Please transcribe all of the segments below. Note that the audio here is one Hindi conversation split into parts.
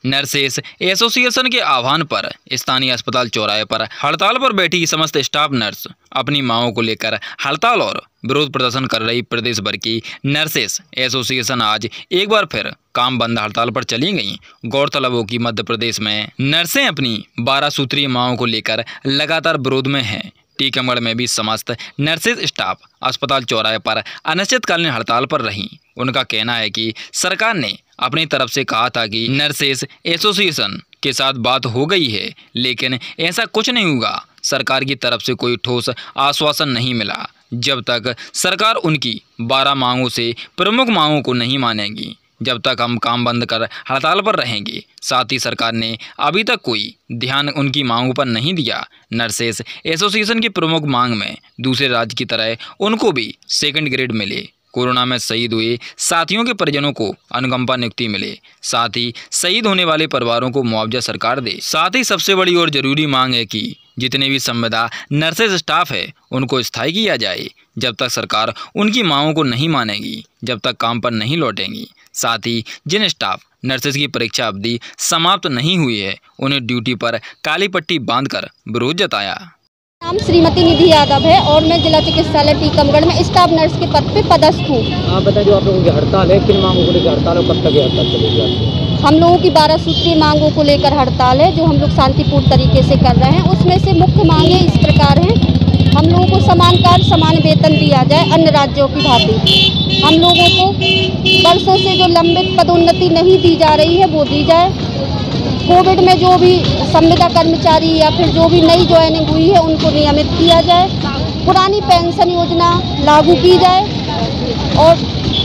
नर्सेस एसोसिएशन के आह्वान पर स्थानीय अस्पताल चौराहे पर हड़ताल पर बैठी समस्त स्टाफ नर्स अपनी मांगों को लेकर हड़ताल और विरोध प्रदर्शन कर रही प्रदेश भर की नर्सेस एसोसिएशन आज एक बार फिर काम बंद हड़ताल पर चली गईं। गौरतलब हो कि मध्य प्रदेश में नर्सें अपनी 12 सूत्रीय मांगों को लेकर लगातार विरोध में हैं। टीकमगढ़ में भी समस्त नर्सेज स्टाफ अस्पताल चौराहे पर अनिश्चितकालीन हड़ताल पर रहीं। उनका कहना है कि सरकार ने अपनी तरफ से कहा था कि नर्सेज एसोसिएशन के साथ बात हो गई है, लेकिन ऐसा कुछ नहीं हुआ। सरकार की तरफ से कोई ठोस आश्वासन नहीं मिला। जब तक सरकार उनकी 12 मांगों से प्रमुख मांगों को नहीं मानेगी, जब तक हम काम बंद कर हड़ताल पर रहेंगे। साथ ही सरकार ने अभी तक कोई ध्यान उनकी मांगों पर नहीं दिया। नर्सेस एसोसिएशन की प्रमुख मांग में दूसरे राज्य की तरह उनको भी सेकंड ग्रेड मिले, कोरोना में शहीद हुए साथियों के परिजनों को अनुकंपा नियुक्ति मिले, साथ ही शहीद होने वाले परिवारों को मुआवजा सरकार दे। साथ ही सबसे बड़ी और जरूरी मांग है कि जितने भी संविदा नर्सेज स्टाफ है उनको स्थायी किया जाए। जब तक सरकार उनकी मांगों को नहीं मानेगी, जब तक काम पर नहीं लौटेंगी। साथ ही जिन स्टाफ नर्सेज की परीक्षा अवधि समाप्त नहीं हुई है, उन्हें ड्यूटी पर काली पट्टी बांधकर विरोध जताया। नाम श्रीमती निधि यादव है और मैं जिला चिकित्सालय टीकमगढ़ में स्टाफ नर्स के पद पे पदस्थ हूँ। आप बताइए, जो आप लोगों की हड़ताल है, किन मांगों को लेकर हड़ताल और कब तक ये हड़ताल चलेगी आपकी? हम लोगों की 12 सूत्रीय मांगों को लेकर हड़ताल है, जो हम लोग शांतिपूर्ण तरीके से कर रहे हैं। उसमें से मुख्य मांगे इस प्रकार हैं। हम लोगों को समान कार्य समान वेतन दिया जाए, अन्य राज्यों की भांति। हम लोगों को वर्षों से जो लंबित पदोन्नति नहीं दी जा रही है वो दी जाए। कोविड में जो भी संविदा कर्मचारी या फिर जो भी नई ज्वाइनिंग हुई है उनको नियमित किया जाए। पुरानी पेंशन योजना लागू की जाए और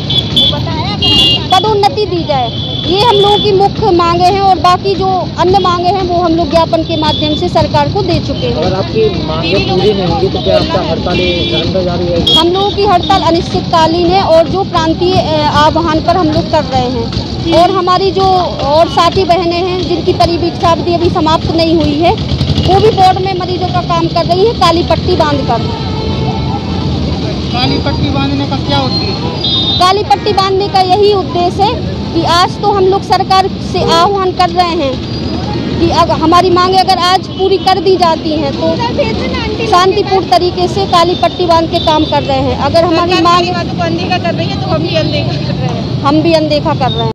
पदोन्नति दी जाए। ये हम लोगों की मुख्य मांगे हैं और बाकी जो अन्य मांगे हैं वो हम लोग ज्ञापन के माध्यम से सरकार को दे चुके हैं। अगर आपकी मांगे पूरी नहीं होंगी तो क्या आपका हड़ताल निरंतर जारी रहेगी? हम लोगों की हड़ताल अनिश्चितकालीन है और जो प्रांतीय आह्वान पर हम लोग कर रहे हैं। और हमारी जो और साथी बहनें हैं जिनकी परीक्षा अवधि अभी समाप्त नहीं हुई है, वो भी बोर्ड में मरीजों का काम कर रही है काली पट्टी बांधकर। काली पट्टी बांधने का क्या उद्देश्य? काली पट्टी बांधने का यही उद्देश्य है कि आज तो हम लोग सरकार से आह्वान कर रहे हैं कि अब हमारी मांगे अगर आज पूरी कर दी जाती हैं तो शांतिपूर्ण तरीके से काली पट्टी बांध के काम कर रहे हैं। अगर हमारी मांग अनदेखा कर रही है तो हम भी अनदेखा कर रहे हैं। हम भी अनदेखा कर रहे हैं।